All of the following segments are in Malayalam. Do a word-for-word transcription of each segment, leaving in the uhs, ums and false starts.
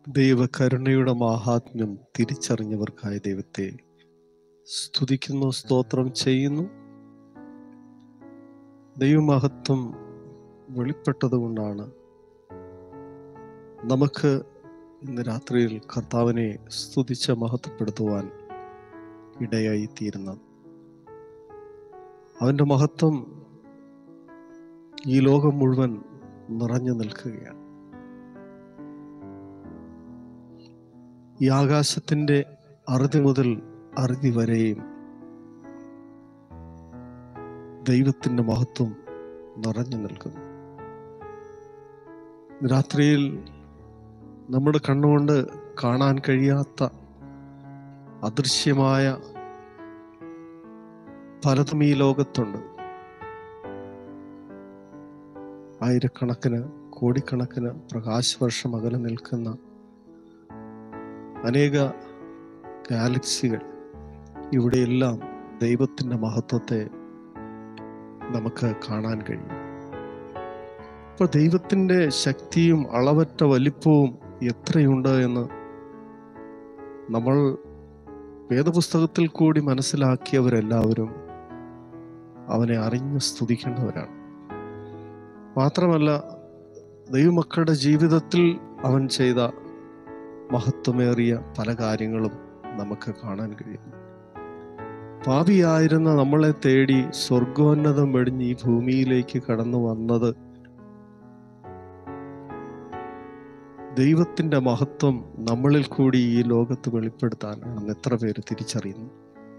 ദൈവകരുണയുടെ മാഹാത്മ്യം തിരിച്ചറിഞ്ഞവർക്കായി ദൈവത്തെ സ്തുതിക്കുന്നു, സ്തോത്രം ചെയ്യുന്നു. ദൈവമഹത്വം വെളിപ്പെട്ടതുകൊണ്ടാണ് നമുക്ക് ഇന്ന് രാത്രിയിൽ കർത്താവിനെ സ്തുതിച്ച് മഹത്വപ്പെടുത്തുവാൻ ഇടയായി തീരുന്നത്. അവൻ്റെ മഹത്വം ഈ ലോകം മുഴുവൻ നിറഞ്ഞു നിൽക്കുകയാണ്. ഈ ആകാശത്തിൻ്റെ അറുതി മുതൽ അറുതി വരെയും ദൈവത്തിൻ്റെ മഹത്വം നിറഞ്ഞു നിൽക്കുന്നു. രാത്രിയിൽ നമ്മുടെ കണ്ണുകൊണ്ട് കാണാൻ കഴിയാത്ത അദൃശ്യമായ പലതും ഈ ലോകത്തുണ്ട്. ആയിരക്കണക്കിന് കോടിക്കണക്കിന് പ്രകാശവർഷം അകലെ നിൽക്കുന്ന അനേക ഗാലക്സികൾ, ഇവിടെയെല്ലാം ദൈവത്തിൻ്റെ മഹത്വത്തെ നമുക്ക് കാണാൻ കഴിയും. അപ്പോൾ ദൈവത്തിൻ്റെ ശക്തിയും അളവറ്റ വലിപ്പവും എത്രയുണ്ട് എന്ന് നമ്മൾ വേദപുസ്തകത്തിൽ കൂടി മനസ്സിലാക്കിയവരെല്ലാവരും അവനെ അറിഞ്ഞ് സ്തുതിക്കേണ്ടവരാണ്. മാത്രമല്ല, ദൈവമക്കളുടെ ജീവിതത്തിൽ അവൻ ചെയ്ത മഹത്വമേറിയ പല കാര്യങ്ങളും നമുക്ക് കാണാൻ കഴിയും. പാപിയായിരുന്ന നമ്മളെ തേടി സ്വർഗോന്നതം വെടിഞ്ഞ് ഈ ഭൂമിയിലേക്ക് കടന്നു വന്നത് ദൈവത്തിൻ്റെ മഹത്വം നമ്മളിൽ കൂടി ഈ ലോകത്ത് വെളിപ്പെടുത്താനാണെന്ന് എത്ര പേര് തിരിച്ചറിയുന്നു?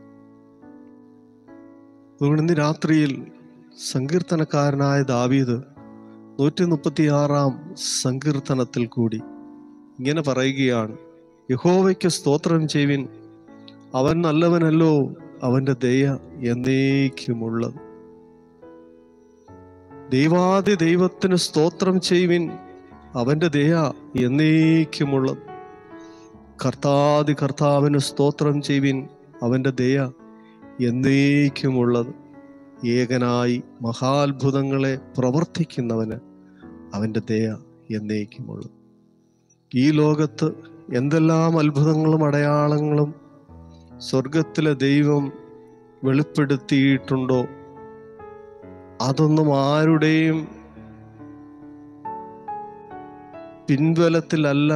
അതുകൊണ്ട് ഇന്ന് രാത്രിയിൽ സങ്കീർത്തനക്കാരനായ ദാവീദ് നൂറ്റി മുപ്പത്തി ആറാം സങ്കീർത്തനത്തിൽ കൂടി ഇങ്ങനെ പറയുകയാണ്: യഹോവയ്ക്ക് സ്തോത്രം ചെയ്യുവിൻ, അവൻ നല്ലവനല്ലോ, അവന്റെ ദയ എന്നേക്കുമുള്ളത്. ദൈവാദി ദൈവത്തിന് സ്തോത്രം ചെയ്യുവിൻ, അവന്റെ ദയ എന്നേക്കുമുള്ളത്. കർത്താദി കർത്താവിന് സ്തോത്രം ചെയ്യുവിൻ, അവന്റെ ദയ എന്നേക്കുമുള്ളത്. ഏകനായി മഹാത്ഭുതങ്ങളെ പ്രവർത്തിക്കുന്നവന് അവന്റെ ദയ എന്നേക്കുമുള്ളത്. ഈ ലോകത്ത് എന്തെല്ലാം അത്ഭുതങ്ങളും അടയാളങ്ങളും സ്വർഗത്തിലെ ദൈവം വെളിപ്പെടുത്തിയിട്ടുണ്ടോ, അതൊന്നും ആരുടെയും പിൻബലത്തിലല്ല,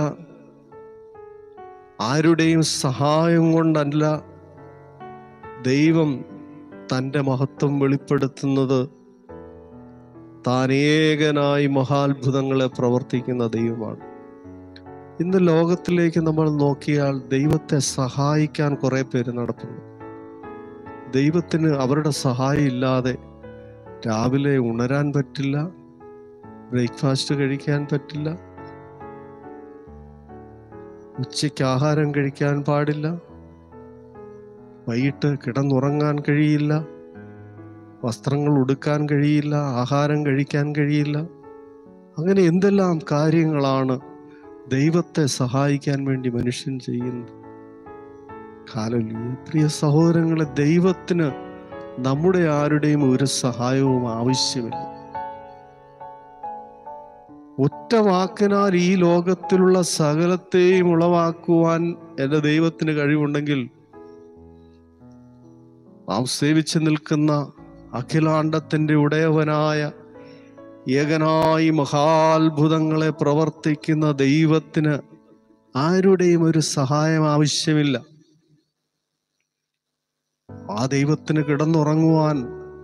ആരുടെയും സഹായം കൊണ്ടല്ല ദൈവം തൻ്റെ മഹത്വം വെളിപ്പെടുത്തുന്നത്. താൻ ഏകനായി മഹാത്ഭുതങ്ങളെ പ്രവർത്തിക്കുന്ന ദൈവമാണ്. ഇന്ന് ലോകത്തിലേക്ക് നമ്മൾ നോക്കിയാൽ ദൈവത്തെ സഹായിക്കാൻ കുറെ പേര് നടക്കുന്നു. ദൈവത്തിന് അവരുടെ സഹായം ഇല്ലാതെ രാവിലെ ഉണരാൻ പറ്റില്ല, ബ്രേക്ക്ഫാസ്റ്റ് കഴിക്കാൻ പറ്റില്ല, ഉച്ചയ്ക്ക് ആഹാരം കഴിക്കാൻ പാടില്ല, വൈകിട്ട് കിടന്നുറങ്ങാൻ കഴിയില്ല, വസ്ത്രങ്ങൾ ഉടുക്കാൻ കഴിയില്ല, ആഹാരം കഴിക്കാൻ കഴിയില്ല. അങ്ങനെ എന്തെല്ലാം കാര്യങ്ങളാണ് ദൈവത്തെ സഹായിക്കാൻ വേണ്ടി മനുഷ്യൻ ചെയ്യുന്നത്. ഹല്ലേലൂയ. പ്രിയ സഹോദരങ്ങളെ, ദൈവത്തിന് നമ്മുടെ ആരുടെയും ഒരു സഹായവും ആവശ്യമില്ല. ഒറ്റ വാക്കിനാൽ ഈ ലോകത്തിലുള്ള സകലത്തെയും ഉളവാക്കുവാൻ എൻ്റെ ദൈവത്തിന് കഴിവുണ്ടെങ്കിൽ നാം സേവിച്ചു നിൽക്കുന്ന അഖിലാണ്ടത്തിൻ്റെ ഉടയവനായ ഏകനായി മഹാത്ഭുതങ്ങളെ പ്രവർത്തിക്കുന്ന ദൈവത്തിന് ആരുടെയും ഒരു സഹായം ആവശ്യമില്ല. ആ ദൈവത്തിന് കിടന്നുറങ്ങുവാൻ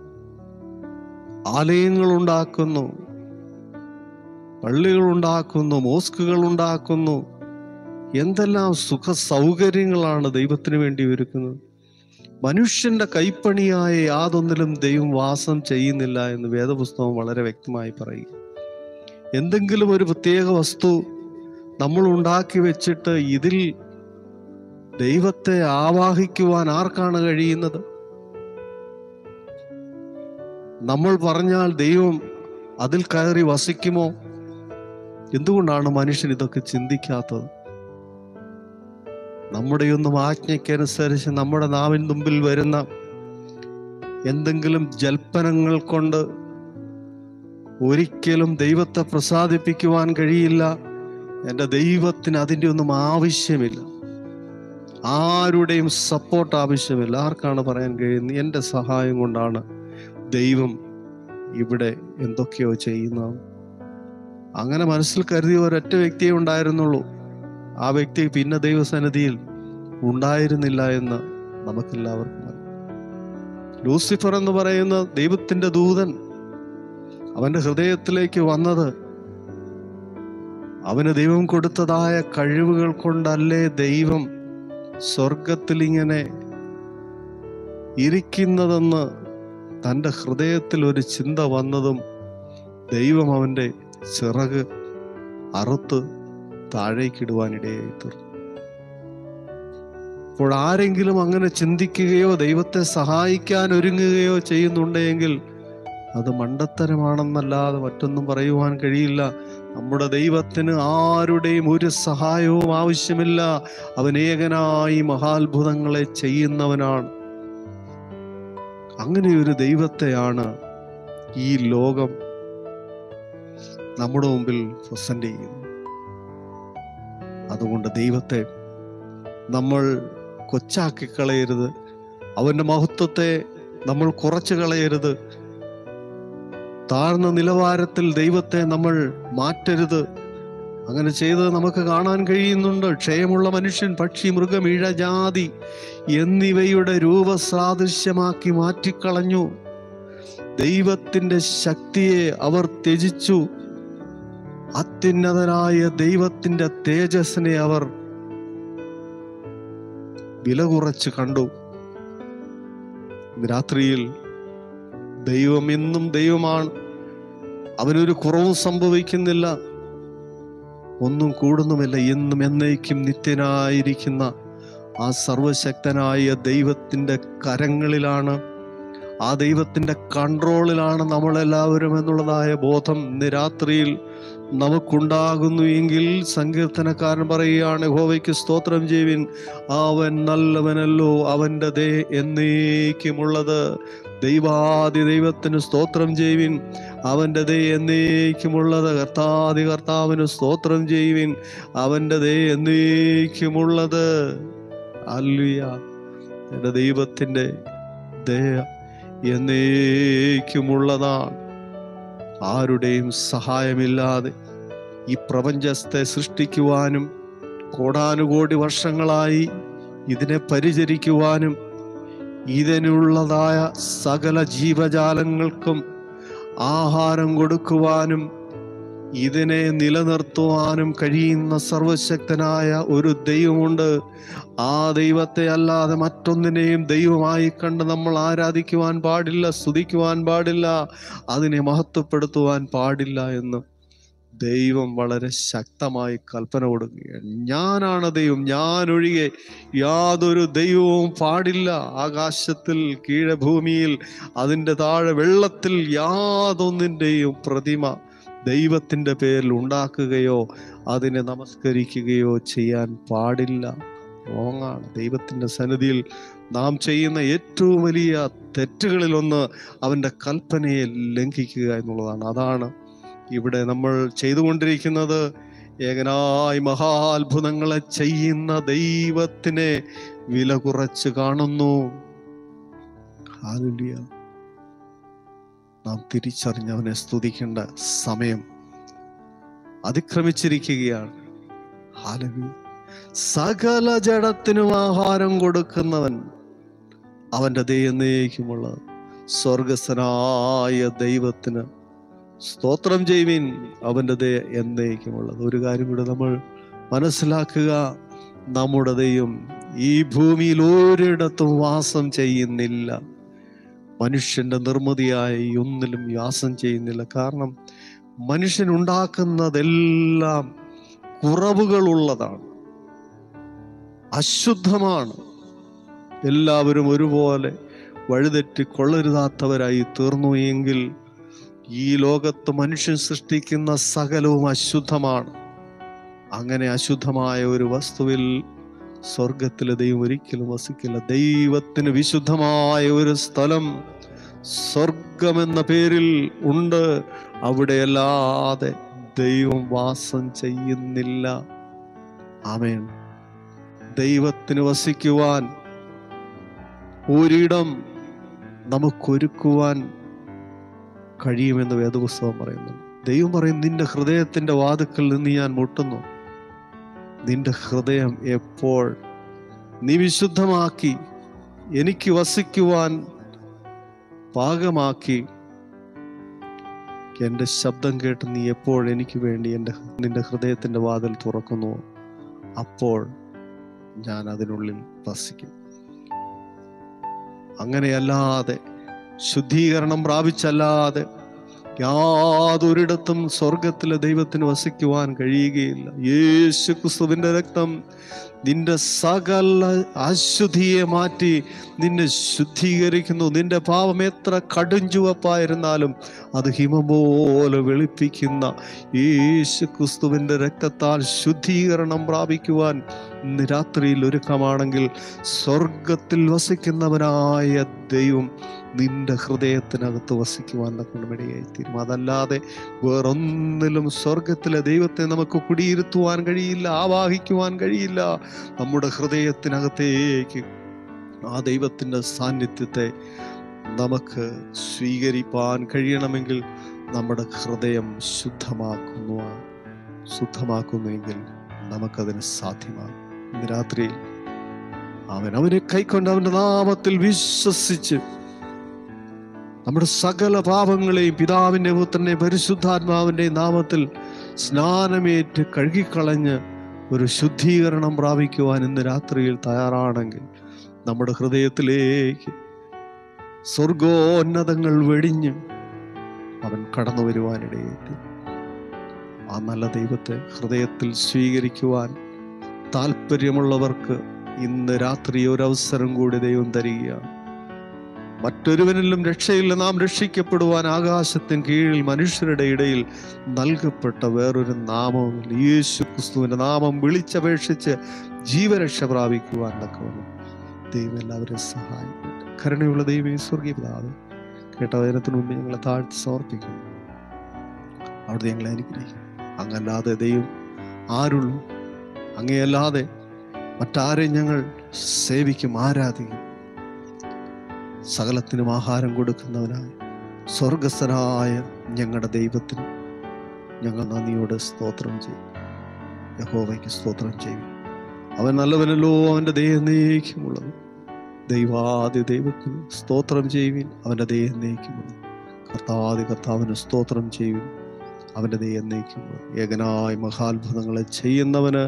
ആലയങ്ങൾ ഉണ്ടാക്കുന്നു, പള്ളികൾ ഉണ്ടാക്കുന്നു, മോസ്കുകൾ ഉണ്ടാക്കുന്നു. എന്തെല്ലാം സുഖ സൗകര്യങ്ങളാണ് ദൈവത്തിന് വേണ്ടി ഒരുക്കുന്നത്. മനുഷ്യന്റെ കൈപ്പണിയായ യാതൊന്നിലും ദൈവം വാസം ചെയ്യുന്നില്ല എന്ന് വേദപുസ്തകം വളരെ വ്യക്തമായി പറയും. എന്തെങ്കിലും ഒരു പ്രത്യേക വസ്തു നമ്മൾ ഉണ്ടാക്കി വെച്ചിട്ട് ഇതിൽ ദൈവത്തെ ആവാഹിക്കുവാൻ ആർക്കാണ് കഴിയുന്നത്? നമ്മൾ പറഞ്ഞാൽ ദൈവം അതിൽ കയറി വസിക്കുമോ? എന്തുകൊണ്ടാണ് മനുഷ്യൻ ഇതൊക്കെ ചിന്തിക്കാത്തത്? നമ്മുടെയൊന്നും ആജ്ഞയ്ക്കനുസരിച്ച് നമ്മുടെ നാവിൻ മുമ്പിൽ വരുന്ന എന്തെങ്കിലും ജൽപ്പനങ്ങൾ കൊണ്ട് ഒരിക്കലും ദൈവത്തെ പ്രസാദിപ്പിക്കുവാൻ കഴിയില്ല. എൻ്റെ ദൈവത്തിന് അതിൻ്റെ ഒന്നും ആവശ്യമില്ല. ആരുടെയും സപ്പോർട്ട് ആവശ്യമില്ല. ആർക്കാണ് പറയാൻ കഴിയുന്നത് എൻ്റെ സഹായം കൊണ്ടാണ് ദൈവം ഇവിടെ എന്തൊക്കെയോ ചെയ്യുന്നത്? അങ്ങനെ മനസ്സിൽ കരുതിയ ഒരൊറ്റ വ്യക്തിയെ ഉണ്ടായിരുന്നുള്ളൂ. ആ വ്യക്തി പിന്നെ ദൈവസന്നിധിയിൽ ഉണ്ടായിരുന്നില്ല എന്ന് നമുക്കെല്ലാവർക്കും അറിയാം. ലൂസിഫർ എന്ന് പറയുന്ന ദൈവത്തിന്റെ ദൂതൻ അവന്റെ ഹൃദയത്തിലേക്ക് വന്നത് അവന് ദൈവം കൊടുത്തതായ കഴിവുകൾ കൊണ്ടല്ലേ ദൈവം സ്വർഗത്തിൽ ഇങ്ങനെ ഇരിക്കുന്നതെന്ന് തൻ്റെ ഹൃദയത്തിൽ ഒരു ചിന്ത വന്നതും ദൈവം അവൻ്റെ ചിറക് അറുത്ത് താഴേക്കിടുവാനിടയായി തീർന്നു. അപ്പോൾ ആരെങ്കിലും അങ്ങനെ ചിന്തിക്കുകയോ ദൈവത്തെ സഹായിക്കാൻ ഒരുങ്ങുകയോ ചെയ്യുന്നുണ്ടെങ്കിൽ അത് മണ്ടത്തരമാണെന്നല്ലാതെ മറ്റൊന്നും പറയുവാൻ കഴിയില്ല. നമ്മുടെ ദൈവത്തിന് ആരുടെയും ഒരു സഹായവും ആവശ്യമില്ല. അവൻ ഏകനായി മഹാത്ഭുതങ്ങളെ ചെയ്യുന്നവനാണ്. അങ്ങനെയൊരു ദൈവത്തെയാണ് ഈ ലോകം നമ്മുടെ മുമ്പിൽ പ്രസന്റ് ചെയ്യുന്നത്. അതുകൊണ്ട് ദൈവത്തെ നമ്മൾ കൊച്ചാക്കി കളയരുത്. അവന്റെ മഹത്വത്തെ നമ്മൾ കുറച്ചു കളയരുത്. താഴ്ന്ന നിലവാരത്തിൽ ദൈവത്തെ നമ്മൾ മാറ്റരുത്. അങ്ങനെ ചെയ്തത് നമുക്ക് കാണാൻ കഴിയുന്നുണ്ട്. ക്ഷയമുള്ള മനുഷ്യൻ പക്ഷി മൃഗം ഇഴജാതി എന്നിവയുടെ രൂപസാദൃശ്യമാക്കി മാറ്റിക്കളഞ്ഞു. ദൈവത്തിന്റെ ശക്തിയെ അവർ ത്യജിച്ചു. അത്യുന്നതനായ ദൈവത്തിന്റെ തേജസ്സിനെ അവർ വില കുറച്ച് കണ്ടു. രാത്രിയിൽ ദൈവം എന്നും ദൈവമാണ്. അവനൊരു കുറവും സംഭവിക്കുന്നില്ല, ഒന്നും കൂടുന്നുമില്ല. എന്നും എന്നേക്കും നിത്യനായിരിക്കുന്ന ആ സർവശക്തനായ ദൈവത്തിന്റെ കരങ്ങളിലാണ്, ആ ദൈവത്തിന്റെ കൺട്രോളിലാണ് നമ്മളെല്ലാവരും എന്നുള്ളതായ ബോധം ഇന്ന് രാത്രിയിൽ നമുക്കുണ്ടാകുന്നു എങ്കിൽ സങ്കീർത്തനക്കാരൻ പറയുകയാണ്, യഹോവയ്ക്ക് സ്തോത്രം ചെയ്യുവിൻ, അവൻ നല്ലവനല്ലോ, അവൻ്റെ ദയ എന്നേക്കുമുള്ളത്. ദൈവാദി ദൈവത്തിന് സ്തോത്രം ചെയ്യുവിൻ, അവൻ്റെ ദയ എന്നേക്കുമുള്ളത്. കർത്താദി കർത്താവിന് സ്തോത്രം ചെയ്യുവിൻ, അവൻ്റെ ദയ എന്നേക്കുമുള്ളത്. ഹല്ലേലൂയ. എൻ്റെ ദൈവത്തിൻ്റെ ദയ എന്നേക്കുമുള്ളതാണ്. ആരുടെയും സഹായമില്ലാതെ ഈ പ്രപഞ്ചത്തെ സൃഷ്ടിക്കുവാനും കോടാനുകോടി വർഷങ്ങളായി ഇതിനെ പരിചരിക്കുവാനും ഇതിനുള്ളതായ സകല ജീവജാലങ്ങൾക്കും ആഹാരം കൊടുക്കുവാനും ഇതിനെ നിലനിർത്തുവാനും കഴിയുന്ന സർവശക്തനായ ഒരു ദൈവമുണ്ട്. ആ ദൈവത്തെ അല്ലാതെ മറ്റൊന്നിനെയും ദൈവമായി കണ്ട് നമ്മൾ ആരാധിക്കുവാൻ പാടില്ല, സ്തുതിക്കുവാൻ പാടില്ല, അതിനെ മഹത്വപ്പെടുത്തുവാൻ പാടില്ല എന്ന് ദൈവം വളരെ ശക്തമായി കൽപ്പന കൊടുക്കുകയാണ്. ഞാനാണ് ദൈവം, ഞാൻ ഒഴികെ യാതൊരു ദൈവവും പാടില്ല. ആകാശത്തിൽ കീഴെ ഭൂമിയിൽ അതിൻ്റെ താഴെ വെള്ളത്തിൽ യാതൊന്നിൻ്റെയും പ്രതിമ ദൈവത്തിൻ്റെ പേരിൽ ഉണ്ടാക്കുകയോ അതിനെ നമസ്കരിക്കുകയോ ചെയ്യാൻ പാടില്ല. റോങ്ങാണ്. ദൈവത്തിൻ്റെ സന്നിധിയിൽ നാം ചെയ്യുന്ന ഏറ്റവും വലിയ തെറ്റുകളിലൊന്ന് അവൻ്റെ കൽപ്പനയെ ലംഘിക്കുക എന്നുള്ളതാണ്. അതാണ് ഇവിടെ നമ്മൾ ചെയ്തുകൊണ്ടിരിക്കുന്നത്. ഏകനായി മഹാത്ഭുതങ്ങളെ ചെയ്യുന്ന ദൈവത്തിനെ വില കുറച്ച് കാണുന്നു. ഹല്ലേലൂയ. നാം തിരിച്ചറിഞ്ഞവനെ സ്തുതിക്കേണ്ട സമയം അതിക്രമിച്ചിരിക്കുകയാണ്. ഹല്ലേലൂയ. സകല ജഡത്തിനും ആഹാരം കൊടുക്കുന്നവൻ, അവൻ്റെ ദയ എന്നേക്കുമുള്ളത്. സ്വർഗസ്ഥനായ ദൈവത്തിന് സ്തോത്രം ചെയ്യുവിൻ, അവൻ്റെ ദയ എന്നേക്കുമുള്ളത്. ഒരു കാര്യം കൂടെ നമ്മൾ മനസ്സിലാക്കുക, നമ്മുടെ ദൈവം ഈ ഭൂമിയിൽ ഒരിടത്തും വാസം ചെയ്യുന്നില്ല. മനുഷ്യന്റെ നിർമ്മിതിയായി ഒന്നിലും വാസം ചെയ്യുന്നില്ല. കാരണം മനുഷ്യൻ ഉണ്ടാക്കുന്നതെല്ലാം കുറവുകളുള്ളതാണ്, അശുദ്ധമാണ്. എല്ലാവരും ഒരുപോലെ വഴിതെറ്റി കൊള്ളരുതാത്തവരായി തീർന്നു എങ്കിൽ ഈ ലോകത്ത് മനുഷ്യൻ സൃഷ്ടിക്കുന്ന സകലവും അശുദ്ധമാണ്. അങ്ങനെ അശുദ്ധമായ ഒരു വസ്തുവിൽ സ്വർഗത്തിലെ ദൈവം ഒരിക്കലും വസിക്കില്ല. ദൈവത്തിന് വിശുദ്ധമായ ഒരു സ്ഥലം സ്വർഗമെന്ന പേരിൽ ഉണ്ട്. അവിടെയല്ലാതെ ദൈവം വാസം ചെയ്യുന്നില്ല. ആമേൻ. ദൈവത്തിന് വസിക്കുവാൻ ഒരിടം നമുക്കൊരുക്കുവാൻ കഴിയുമെന്ന് വേദപുസ്തകം പറയുന്നു. ദൈവം പറയും, നിന്റെ ഹൃദയത്തിന്റെ വാതിക്കൽ നിന്ന് ഞാൻ മുട്ടുന്നു. നിന്റെ ഹൃദയം എപ്പോൾ നീ വിശുദ്ധമാക്കി എനിക്ക് വസിക്കുവാൻ പാകമാക്കി എൻ്റെ ശബ്ദം കേട്ട് നീ എപ്പോൾ എനിക്ക് വേണ്ടി എൻ്റെ നിന്റെ ഹൃദയത്തിന്റെ വാതിൽ തുറക്കുന്നു, അപ്പോൾ ഞാൻ അതിനുള്ളിൽ വസിക്കും. അങ്ങനെയല്ലാതെ, ശുദ്ധീകരണം പ്രാപിച്ചല്ലാതെ യാതൊരിടത്തും സ്വർഗത്തിലെ ദൈവത്തിന് വസിക്കുവാൻ കഴിയുകയില്ല. യേശു ക്രിസ്തുവിന്റെ രക്തം നിന്റെ സകല അശുദ്ധിയെ മാറ്റി നിന്നെ ശുദ്ധീകരിക്കുന്നു. നിന്റെ പാപം എത്ര കടുംചുവപ്പായിരുന്നാലും അത് ഹിമം പോലെ വെളുപ്പിക്കുന്ന യേശു ക്രിസ്തുവിന്റെ രക്തത്താൽ ശുദ്ധീകരണം പ്രാപിക്കുവാൻ ഇന്ന് രാത്രിയിൽ ഒരുക്കമാണെങ്കിൽ, സ്വർഗത്തിൽ വസിക്കുന്നവനായ ദൈവം നിന്റെ ഹൃദയത്തിനകത്ത് വസിക്കുവാൻ ഇടയായിത്തീരും. അതല്ലാതെ വേറൊന്നിലും സ്വർഗത്തിലെ ദൈവത്തെ നമുക്ക് കുടിയിരുത്തുവാൻ കഴിയില്ല, ആവാഹിക്കുവാൻ കഴിയില്ല. നമ്മുടെ ഹൃദയത്തിനകത്തേക്ക് ആ ദൈവത്തിൻ്റെ സാന്നിധ്യത്തെ നമുക്ക് സ്വീകരിപ്പാൻ കഴിയണമെങ്കിൽ നമ്മുടെ ഹൃദയം ശുദ്ധമാക്കുന്നു ശുദ്ധമാക്കുന്നുവെങ്കിൽ നമുക്കതിന് സാധ്യമാകും. ഇന്ന് രാത്രിയിൽ അവൻ അവനെ കൈക്കൊണ്ട് അവന്റെ നാമത്തിൽ വിശ്വസിച്ച് നമ്മുടെ സകല പാപങ്ങളെയും പിതാവിന്റെ പുത്രന്റെ പരിശുദ്ധാത്മാവിന്റെ നാമത്തിൽ സ്നാനമേറ്റ് കഴുകിക്കളഞ്ഞ് ഒരു ശുദ്ധീകരണം പ്രാപിക്കുവാൻ ഇന്ന് രാത്രിയിൽ തയ്യാറാണെങ്കിൽ, നമ്മുടെ ഹൃദയത്തിലേക്ക് സ്വർഗോന്നതങ്ങൾ വെടിഞ്ഞ് അവൻ കടന്നു വരുവാനിടയെത്തി. ആ നല്ല ദൈവത്തെ ഹൃദയത്തിൽ സ്വീകരിക്കുവാൻ താല്പര്യമുള്ളവർക്ക് ഇന്ന് രാത്രി ഒരവസരം കൂടി ദൈവം തരികയാണ്. മറ്റൊരുവനിലും രക്ഷയില്ല. നാം രക്ഷിക്കപ്പെടുവാൻ ആകാശത്തിന് കീഴിൽ മനുഷ്യരുടെ ഇടയിൽ നൽകപ്പെട്ട വേറൊരു നാമവുമില്ല. യേശു ക്രിസ്തുവിന്റെ നാമം വിളിച്ചപേക്ഷിച്ച് ജീവരക്ഷ പ്രാപിക്കുവാൻ തക്കവണ്ണം ദൈവം എല്ലാവരെയും സഹായിക്കട്ടെ. കരുണയുള്ള ദൈവമേ, സ്വർഗീയ പിതാവേ, കേട്ട വചനത്തിന് മുമ്പ് ഞങ്ങളെ താഴ്ത്തി സമർപ്പിക്കുന്നു. അവിടെ ഞങ്ങളെ അനുഗ്രഹിക്കും. അങ്ങല്ലാതെ ദൈവം ആരുള്ളൂ? അങ്ങയല്ലാതെ മറ്റാരെയും ഞങ്ങൾ സേവിക്കും, ആരാധിക്കും? സകലത്തിനും ആഹാരം കൊടുക്കുന്നവനായ സ്വർഗസ്ഥനായ ഞങ്ങളുടെ ദൈവത്തിന് ഞങ്ങൾ നന്ദിയോടെ സ്തോത്രം ചെയ്യും. യഹോവയ്ക്ക് സ്തോത്രം ചെയ്യും. അവൻ നല്ലവനല്ലോ, അവൻ്റെ ദയ എന്നേക്കുമുള്ളത്. ദൈവാദി ദൈവത്തിന് സ്തോത്രം ചെയ്യുവിൻ, അവൻ്റെ ദയ എന്നേക്കുമുള്ളത്. കർത്താദി കർത്താവിന് സ്തോത്രം ചെയ്യുവിൻ, അവൻ്റെ ദയ എന്നേക്കുമുള്ളത്. ഏകനായ മഹാത്ഭുതങ്ങളെ ചെയ്യുന്നവന്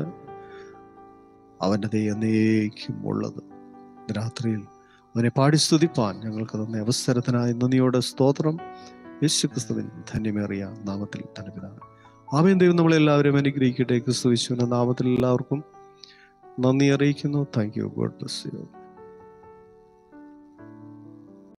അവൻ്റെ ദയ എന്നേക്കുമുള്ളത്. രാത്രിയിൽ അവനെ പാടി സ്തുതിപ്പാൻ ഞങ്ങൾക്ക് തന്ന അവസരത്തിനായി നന്ദിയോടെ സ്തോത്രം. യേശു ക്രിസ്തുവിൻ ധന്യമേറിയ നാമത്തിൽ തന്നെ പിതാവേ, ആമേൻ. ദൈവം നമ്മളെല്ലാവരും അനുഗ്രഹിക്കട്ടെ. ക്രിസ്തു യേശുവിന്റെ നാമത്തിൽ എല്ലാവർക്കും നന്ദി അറിയിക്കുന്നു. Thank you. God bless U.